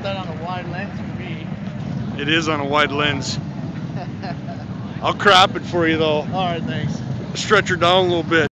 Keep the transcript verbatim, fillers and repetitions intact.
put that on a wide lens for me. It is on a wide lens. I'll crop it for you though. All right, thanks. Stretch her down a little bit.